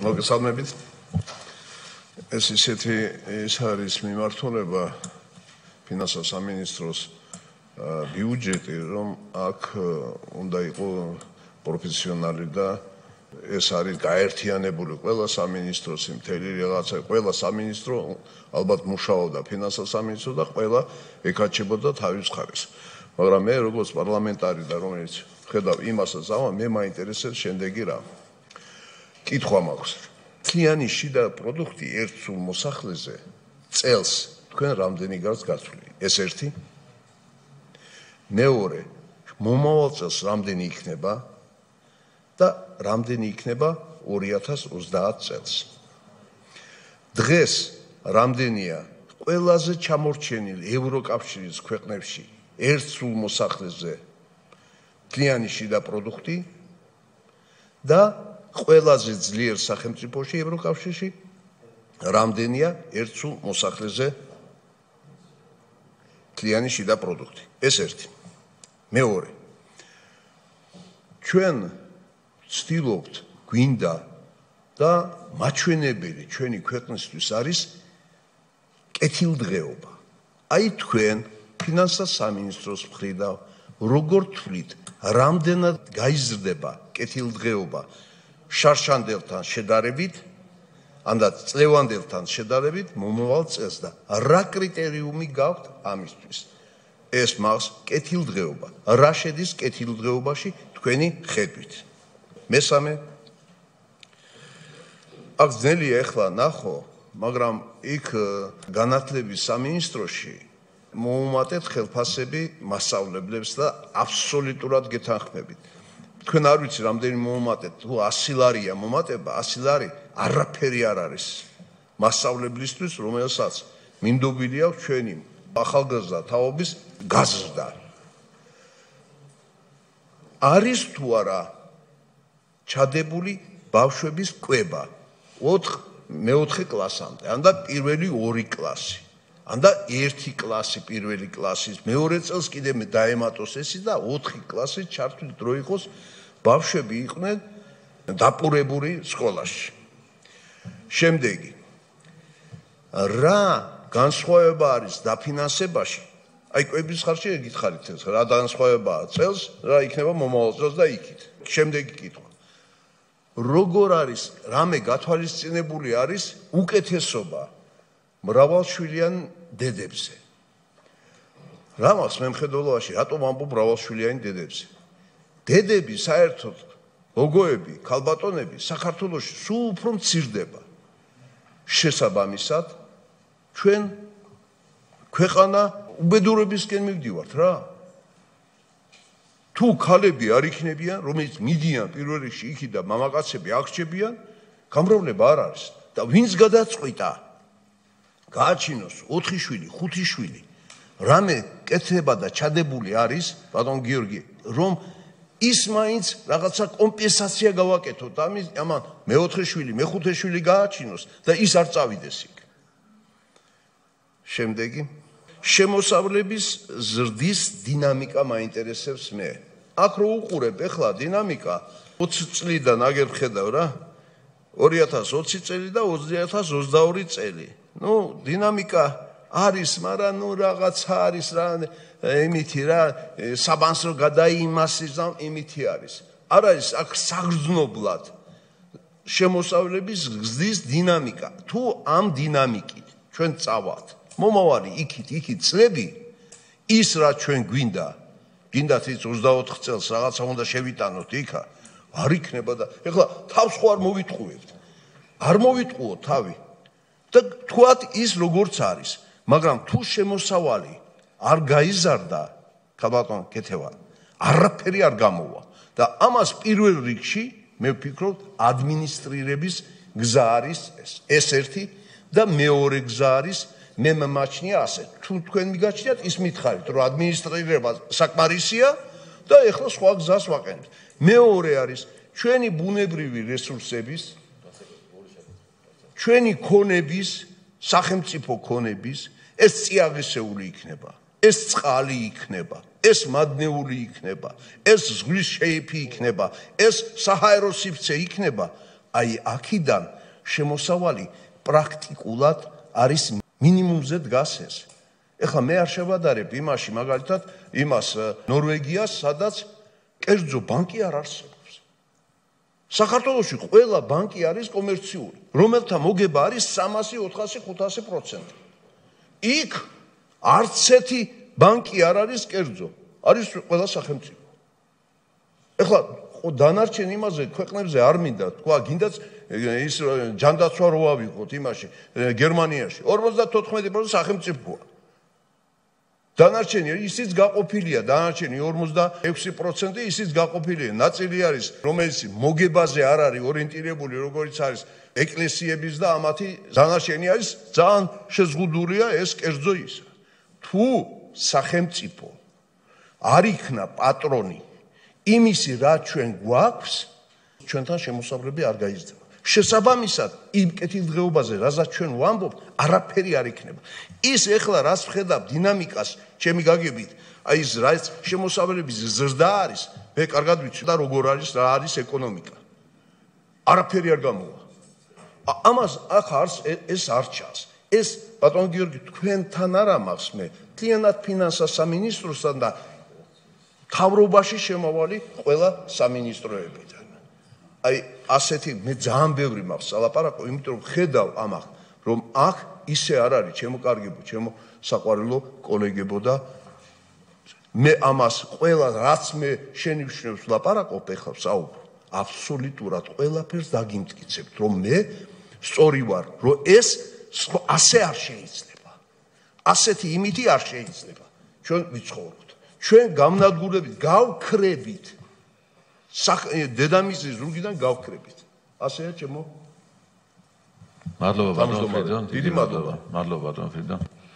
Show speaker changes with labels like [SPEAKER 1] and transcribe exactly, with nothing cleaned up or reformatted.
[SPEAKER 1] მოგესალმებით. ეს ისეთი ის არის მიმართულება ფინანსთა სამინისტროს ბიუჯეტი, რომ აქ უნდა იყოს პროფესიონალი და ეს არის გაერთიანებული ყველა სამინისტროს მთელი რაღაცა, ყველა სამინისტრო ალბათ მუშაობდა ფინანსთა სამინისტრო და ყველა ეკაჩებოდა თავის ხარეს. მაგრამ მე როგორც პარლამენტარი და რომელიც ხედავ იმასაც ამა, მე მაინტერესებს შემდეგი რა. კითხვა მაქვს. მთლიანი შიდა პროდუქტი ერთ სულ მოსახლეზე წელს თქვენ რამდენი გარს გაცვლი? ეს ერთი. მეორე, მომავალ წელს რამდენი იქნება და რამდენი იქნება ორი ათას ოცდაათ წელს. დღეს რამდენია ყველაზე ჩამორჩენილი ევროკავშირის ქვეყნებში ერთ სულ მოსახლეზე მთლიანი შიდა პროდუქტი და ყველაზე ძლიერ სახელმწიფოში ევროკავშირში რამდენია ერთ სულ მოსახლეზე მთლიანი შიდა პროდუქტი. ეს ერთი. მეორე. ჩვენ ვცდილობთ გვინდა და მაჩვენებელი ჩვენი ქვეყნისთვის არის კეთილდღეობა. აი თქვენ ფინანსთა სამინისტროს მხრიდან როგორ თვლით, რამდენად გაიზრდება კეთილდღეობა შარშანდელთან შედარებით, ანდაც წლევანდელთან შედარებით მომავალ წელს და რა კრიტერიუმი გაქვთ ამისთვის? ეს მას კეთილდღეობა. რა შედის კეთილდღეობაში თქვენი ხედვით? მესამე, აქ ძნელია ეხლა ნახო, მაგრამ იქ განათლების სამინისტროში მოუმატეთ ხელფასები მასწავლებლებს და აბსოლუტურად გეთანხმებით. თქვენ არ ვიცი რამდენი მოუმატეთ, თუ ასი ლარია მომატება, ასი ლარი არაფერი არ არის მასწავლებლისთვის, რომელსაც მინდობილი აქვს ჩვენი ახალგაზრდა თაობის გაზრდა. არის თუ არა ჩადებული ბავშვების კვება მეოთხე კლასამდე, ან და პირველი ორი კლასი, ან და ერთი კლასი პირველი კლასის, მეორე წელს კიდე დაემატოს ესი და ოთხი კლასის ჩართული დრო იყოს ბავშვები იყვნენ დაპურებული სკოლაში. შემდეგი, რა განსხვავება არის დაფინანსებაში? აი კვების ხარჯი გითხარით ეს, რა განსხვავებაა წელს, რა იქნება მომავალ წელს და იქით. შემდეგი კითხვა. როგორ არის, რამე გათვალისწინებული არის უკეთესობა მრავალშვილიან დედებზე? რა მაქვს მე მხედველობაში, რატომ ამბობ მრავალშვილიანი დედებზე? დედები საერთოდ გოგოები, ქალბატონები საქართველოში სულ უფრო მცირდება. შესაბამისად, ჩვენ ქვეყანა უბედურებისკენ მივდივართ რა. თუ ქალები არ იქნებიან, რომელიც მიდიან პირველ რიგში იქი და მამაკაცები აღრჩებიან, გამრავლება არ არის. და ვინც გადაწყვიტა გააჩინოს ოთხი შვილი, ხუთი შვილი, რამე კეთება და ჩადებული არის, ბატონ გიორგი, რომ ის მაინც რაღაცა კომპენსაცია გავაკეთოთ ამის, ამან მეოთხე შვილი, მეხუთე შვილი გააჩინოს და ის არ წავიდეს იქ. შემდეგი, შემოსავლების ზრდის დინამიკა მაინტერესებს მე. აქ რო უყურებ ეხლა დინამიკა ოცი წლიდან აგერ ვხედავ რა, ორი ათას ოცი წელი და ორი ათას ოცდაორი წელი. ნუ დინამიკა არის, მაგრამ ნუ რაღაცა არის რა, იმითი რა, საბანს რო გადაიმასის და იმითი არის. არ არის აქ საგრძნობლად შემოსავლების ზრდის დინამიკა. თუ ამ დინამიკით ჩვენ წავალთ, მომავალი იქით, იქით წლები, ის რა ჩვენ გვინდა, გინდათ ის ოცდაოთხ წელს რაღაცა უნდა შევიტანოთ იქა, არ იქნება და ეხლა თავს ხო არ მოვიტყუებთ. არ მოვიტყუოთ თავი. და თქვათ ის როგორც არის, მაგრამ თუ შემოსავალი არ გაიზარდა, ქალბატონ კეთევან, არაფერი არ გამოვა და ამას პირველ რიგში მე ვფიქრობ ადმინისტრირების გზა არის ეს. ეს ერთი და მეორე გზა არის, მე მომაჩნია ასე, თუ თქვენ მიგაჩნიათ ის მითხარით, რომ ადმინისტრირება საკმარისია და ეხლა სხვა გზას ვაყენებთ. მეორე არის ჩვენი ბუნებრივი რესურსების, ჩვენი ქონების, სახელმწიფო ქონების, ეს წიაღისეული იქნება, ეს წყალი იქნება, ეს მადნეული იქნება, ეს ზღვის შეიფი იქნება, ეს საჰაერო სივრცე იქნება, აი აქიდან შემოსავალი პრაქტიკულად არის მინიმუმზე დგას ეს. ეხლა მე არ შევადარებ იმაში მაგალითად იმას ნორვეგიას, სადაც კერძო ბანკი არ არსებობს. საქართველოში ყველა ბანკი არის კომერციული, რომელთა მოგება არის სამასი, ოთხასი, ხუთასი პროცენტი. იქ არც ერთი ბანკი არ არის კერძო, არის ყველა სახელმწიფო. ეხლა დანარჩენ იმაზე ქვეყნებზე არ მინდა თქვა, გინდაც ის ჯანდაცვა რო ავიღოთ იმაში გერმანიაში ორმოცდათოთხმეტი პროცენტი სახელმწიფოა. დანარჩენი ისიც გაყოფილია, დანარჩენი ორმოცდაექვსი პროცენტი ისიც გაყოფილია. ნაწილი არის, რომელიც მოგებაზე არ არის ორიენტირებული, როგორც არის ეკლესიების და ამათი დანარჩენი არის ძალიან შეზღუდულია ეს კერძო ისა. თუ სახელმწიფო არ იქნა პატრონი იმისი, რაც ჩვენ გვაქვს, ჩვენთან შემოსავლები არ გაიზრდება. შესაბამისად, იმ კეთილდღეობაზე, რაზეც ჩვენ ვამბობთ, არაფერი არ იქნება. ის ეხლა რას ვხედავ დინამიკას, ჩემი გაგებით, აი ეს რაც შემოსავლების ზრდა არის, მე კარგად ვიცი და როგორ არის, რა არის ეკონომიკა. არაფერი არ გამოვა. ამას ახ არს ეს არ ჩანს. ეს ბატონ გიორგი თქვენთან არა მაქვს მე, მთლიანად ფინანსთა სამინისტროსთან და თავრობაში შემავალი ყველა სამინისტროებიდან. აი ასეთი მე ძალიან ბევრი მაქვს სალაპარაკო, იმიტომ რომ ხედავ ამახ, რომ აქ ისე არ არის, ჩემო კარგებო, ჩემო საყვარელო კოლეგებო და მე ამას ყველა რაც მე შენი ვშნევს ლაპარაკობ ეხლა საუბრო, აბსოლუტურად ყველაფერს დაგიმტკიცებთ, რომ მე სწორი ვარ, რომ ეს ასე არ შეიძლება. ასეთი იმითი არ შეიძლება. ჩვენ ვიცხოვრობთ. ჩვენ გამნადგურებით, გავქრებით. დედამისის ზურგიდან გავქრებით. ასეა ჩემო.
[SPEAKER 2] მადლობა ბატონ ფრიდონ, დიდი მადლობა. მადლობა ბატონ ფრიდონ.